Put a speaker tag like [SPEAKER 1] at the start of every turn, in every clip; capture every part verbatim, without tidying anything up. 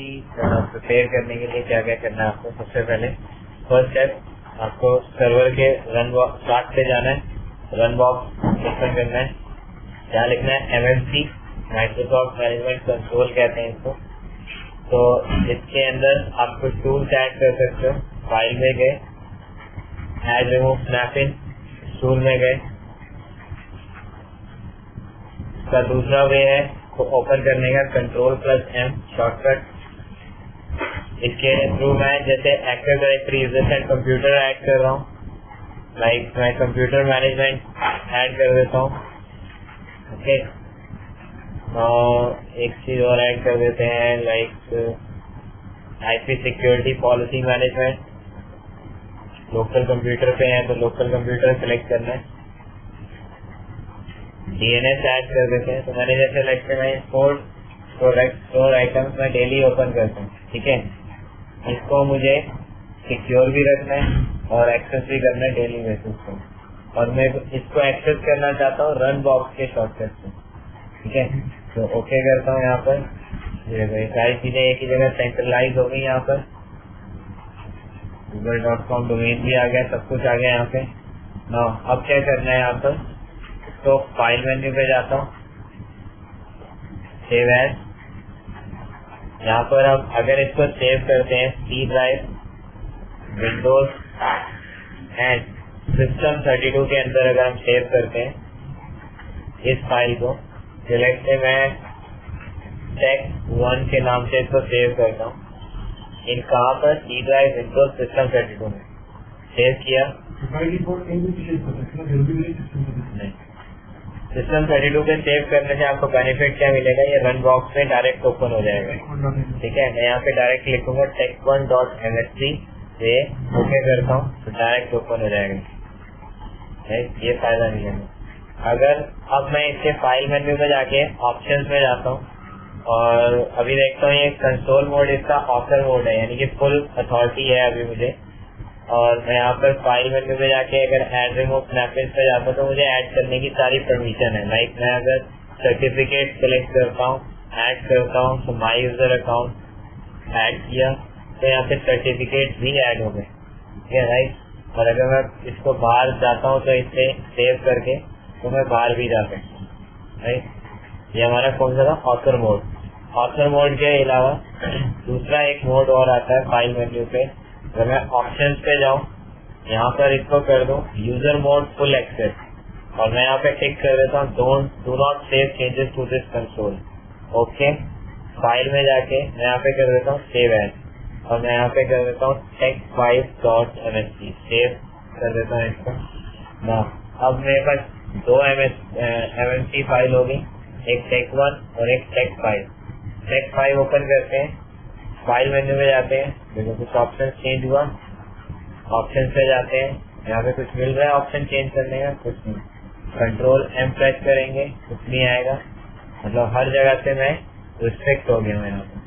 [SPEAKER 1] MSc prepare करने के लिए क्या क्या करना है आपको। सबसे पहले फर्स्ट स्टेप आपको सर्वर के रन स्टार्ट पे जाना है, रन बॉक्स ओपन करना है, क्या लिखना है एमएससी माइक्रोसॉफ्ट मैनेजमेंट कंसोल कहते हैं इसको। तो इसके अंदर आप कुछ टूल्स ऐड कर सकते हो। फाइल में गए, ऐड रिमूव स्नैपिंग टूल में गए। इसका दूसरा वे है को ओपन करने का कंट्रोल प्लस एम शॉर्टकट। इसके थ्रू मैं जैसे active directory users and computer add कर रहा हूँ, लाइक मैं कंप्यूटर मैनेजमेंट ऐड कर देता हूँ। ओके, और एक चीज और ऐड कर देते हैं like IP security policy management. Local computer पे है तो लोकल कंप्यूटर सिलेक्ट करना है। डीएनएस ऐड कर देते हैं। तो मैंने जैसे लगते मैं फोर प्रोडक्ट स्टोर आइटम्स में डेली ओपन करता हूँ, ठीक है। इसको मुझे सिक्योर भी रखना है और एक्सेस भी करना है डेली बेसिस पे, और मैं इसको एक्सेस करना चाहता हूँ रन बॉक्स के शॉर्टकट से, ठीक है। तो ओके करता हूँ। यहाँ पर ये सारी चीजें एक ही जगह सेंट्रलाइज हो गई। यहाँ पर गूगल डॉट कॉम डोमेन भी आ गया, सब कुछ आ गया यहाँ पे ना। अब क्या करना है, यहाँ पर तो फाइल मेन्यू पे जाता हूँ, सेव एज। यहाँ पर हम अगर इसको सेव करते हैं C drive, Windows and system thirty two के अंदर अगर हम सेव करते हैं इस फाइल को, सिलेक्ट से मैं टेक वन के नाम से इसको सेव करता हूँ। इन कहाँ पर C drive Windows system thirty two में सेव किया। सिस्टम थर्टी टू पे सेव करने से आपको बेनिफिट क्या मिलेगा, ये रन बॉक्स में डायरेक्ट ओपन हो जाएगा, ठीक है। मैं यहाँ पे डायरेक्ट लिखूंगा tech one dot M S C से ओके करता हूँ तो डायरेक्ट ओपन हो जाएगा। ये फायदा मिलेगा। अगर अब मैं इसके फाइल मेन्यू में जाके ऑप्शंस में जाता हूँ और अभी देखता हूँ ये कंसोल मोड इसका ऑथर मोड है, यानी कि फुल अथॉरिटी है अभी मुझे। और मैं यहाँ पर फाइल मेन्यू में जाके अगर ऐड रिमूव स्नैपिंग पे जाता हूँ तो मुझे ऐड करने की सारी परमिशन है। लाइक मैं अगर सर्टिफिकेट सिलेक्ट करता हूँ, ऐड करता हूँ तो माई यूजर अकाउंट ऐड किया तो यहाँ पे सर्टिफिकेट भी ऐड हो गए, ठीक है राइट। और अगर मैं इसको बाहर जाता हूँ तो इससे सेव करके तो मैं बाहर भी जा सकता हूँ, राइट। ये हमारा कौन सा था, ऑथर मोड। ऑथर मोड के अलावा दूसरा एक मोड और आता है फाइल मेन्यू पे। अगर मैं ऑप्शंस पे जाऊँ, यहाँ पर इसको कर दूं यूजर मोड फुल एक्सेस, और मैं यहाँ पे टिक कर देता हूँ don't do not save changes to this console. Okay, file में जाके मैं यहाँ पे कर देता हूँ सेव एज, और मैं यहाँ पे कर देता हूँ tech five dot M S C, save कर देता हूँ इसको ना। अब मेरे पास दो एम एम सी फाइल होगी, एक टेक वन और एक tech five. Tech five open करते हैं, फाइल मेन्यू में जाते हैं, देखो कुछ ऑप्शन चेंज हुआ, ऑप्शन पे जाते हैं, यहाँ पे कुछ मिल रहा है ऑप्शन चेंज करने का, कुछ नहीं। कंट्रोल एम प्रेस करेंगे, कुछ नहीं आएगा, मतलब हर जगह से मैं रिस्ट्रिक्ट हो गया हूँ यहाँ पे,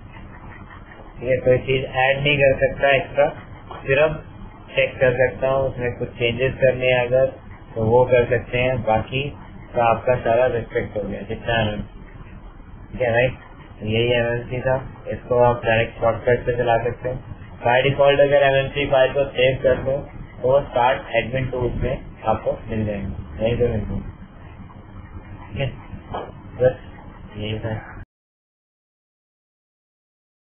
[SPEAKER 1] ठीक है। कोई चीज ऐड नहीं कर सकता एक्स्ट्रा, सिर्फ चेक कर सकता हूँ, उसमें कुछ चेंजेस करने हैं अगर तो वो कर सकते हैं, बाकी तो आपका सारा रिस्ट्रिक्ट हो गया जितना, ठीक है राइट। यही एमएनसी था, इसको आप डायरेक्ट शॉर्टकट से चला सकते हैं। बाय डिफॉल्ट अगर एमएनसी फाइल को सेव कर दो तो स्टार्ट एडमिन टूल्स में आपको मिल जाएंगे, नहीं तो मिल जाएंगे, ठीक है। बस यही था।